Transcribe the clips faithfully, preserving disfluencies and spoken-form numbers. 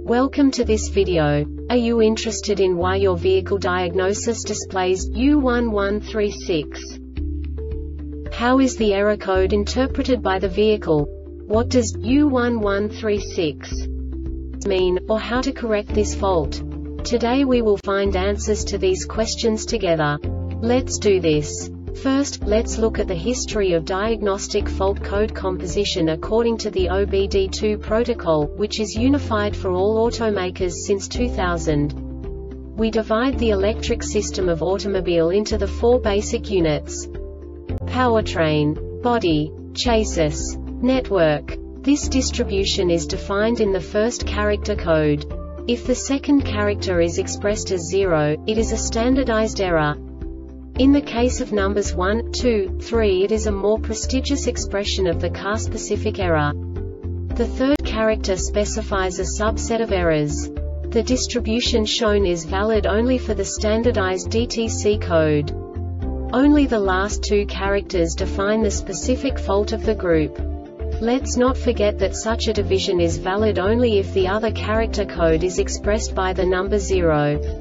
Welcome to this video. Are you interested in why your vehicle diagnosis displays U one one three six? How is the error code interpreted by the vehicle? What does U one one three six mean, or how to correct this fault? Today we will find answers to these questions together. Let's do this. First, let's look at the history of diagnostic fault code composition according to the O B D two protocol, which is unified for all automakers since two thousand. We divide the electric system of automobile into the four basic units: powertrain, body, chassis, network. This distribution is defined in the first character code. If the second character is expressed as zero, it is a standardized error. In the case of numbers one, two, three, it is a more prestigious expression of the car-specific error. The third character specifies a subset of errors. The distribution shown is valid only for the standardized D T C code. Only the last two characters define the specific fault of the group. Let's not forget that such a division is valid only if the other character code is expressed by the number zero.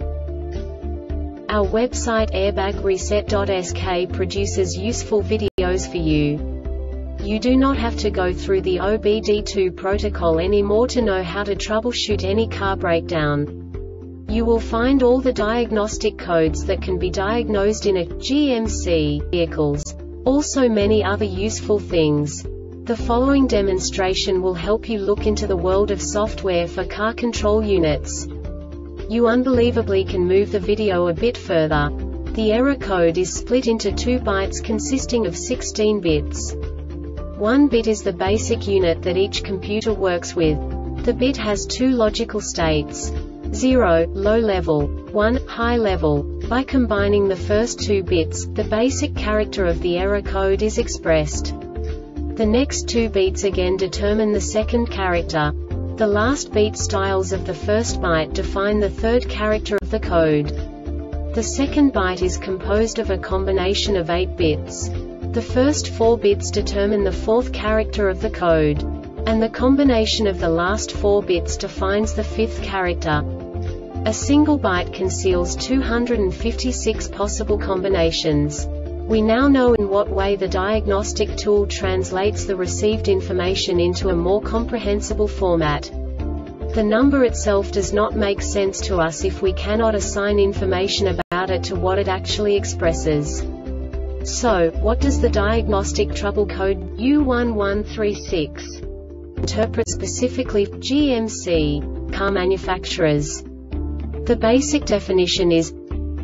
Our website airbag reset dot S K produces useful videos for you. You do not have to go through the O B D two protocol anymore to know how to troubleshoot any car breakdown. You will find all the diagnostic codes that can be diagnosed in a G M C vehicles. Also many other useful things. The following demonstration will help you look into the world of software for car control units. You unbelievably can move the video a bit further. The error code is split into two bytes consisting of sixteen bits. One bit is the basic unit that each computer works with. The bit has two logical states: zero, low level, one, high level. By combining the first two bits, the basic character of the error code is expressed. The next two bits again determine the second character. The last beat styles of the first byte define the third character of the code. The second byte is composed of a combination of eight bits. The first four bits determine the fourth character of the code. And the combination of the last four bits defines the fifth character. A single byte conceals two hundred fifty-six possible combinations. We now know in what way the diagnostic tool translates the received information into a more comprehensible format. The number itself does not make sense to us if we cannot assign information about it to what it actually expresses. So, what does the diagnostic trouble code U one one three six interpret specifically for G M C car manufacturers? The basic definition is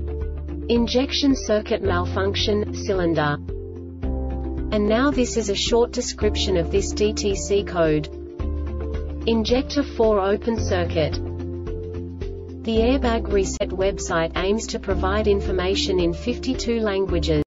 injection circuit malfunction, cylinder. And now this is a short description of this D T C code. Injector four open circuit. The Airbag Reset website aims to provide information in fifty-two languages.